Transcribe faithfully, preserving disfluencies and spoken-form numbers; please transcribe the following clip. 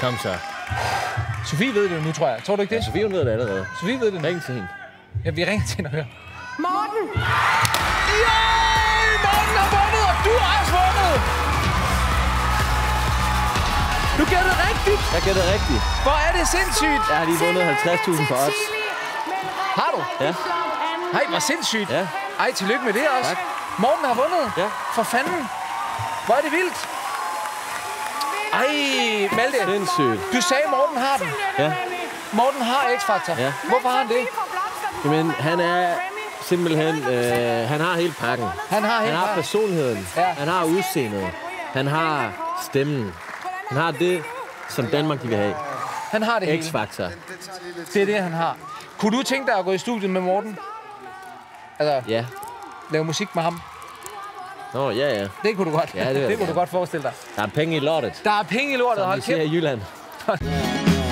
Kom så. Sofie ved det nu, tror jeg. Tror du ikke det? Ja, Sofie, hun ved det allerede. Sofie ved det nu. Ring til hende. Ja, vi ringer til hende og hører. Morten! Ja! Morten har vundet, og du har også vundet! Du gættede rigtigt! Jeg gætter rigtigt. Hvor er det sindssygt! Jeg har lige vundet halvtreds tusind på odds. Har du? Ja. Ej, hvor sindssygt! Ja. Ej, tillykke med det også. Tak. Morten har vundet. Ja. For fanden. Hvor er det vildt. Ej, Malte. Sindssygt. Du sagde, Morten har den. Ja. Morten har X-Factor. Ja. Hvorfor har han det? Jamen, han er simpelthen... Øh, han har hele pakken. Han har Han helt har klart. personligheden. Ja. Han har udseendet. Han har stemmen. Han har det, som Danmark de vil have. Han har det hele. X-Factor. Det er det, han har. Kunne du tænke dig at gå i studiet med Morten? Altså, Ja. lave musik med ham? Nå, ja, ja. Det kunne du godt. Ja, det vil jeg det kunne du gerne. godt forestille dig. Der er penge i lottet. Der er penge i lortet, Som vi hold siger kæft. i Jylland.